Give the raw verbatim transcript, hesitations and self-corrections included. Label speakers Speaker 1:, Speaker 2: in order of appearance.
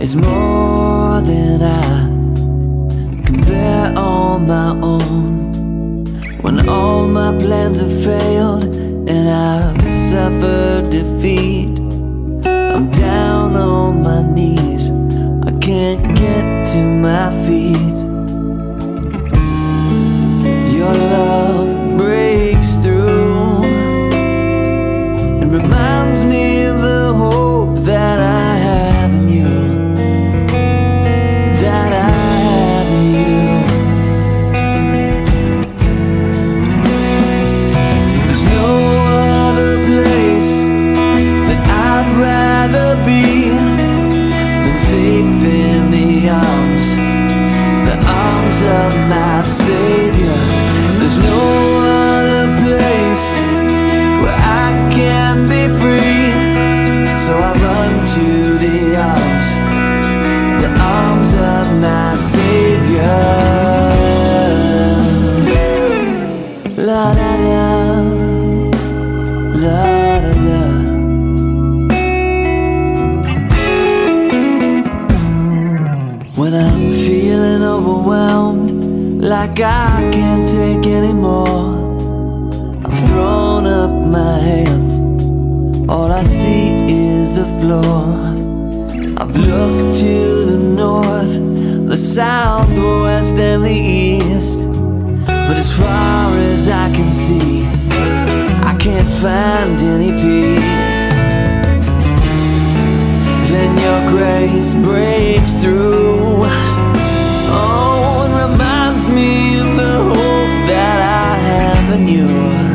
Speaker 1: is more than I can bear on my own. When all my plans have failed and I've suffered defeat, I'm down on my knees, I can't get to my feet. Your love breaks through and reminds me of the hope that I have in you, that I have in you. There's no other place that I'd rather be than safe in the arms, the arms of my Savior. There's no other place where I can be free, so I run to the arms, the arms of my Savior. La da da, la da da. When I'm feeling overwhelmed, like I can't take anymore, I've thrown up my hands, all I see is the floor. I've looked to the north, the south, the west and the east, but as far as I can see, I can't find any peace. Then your grace breaks through, oh, and reminds me of the hope that I have in you.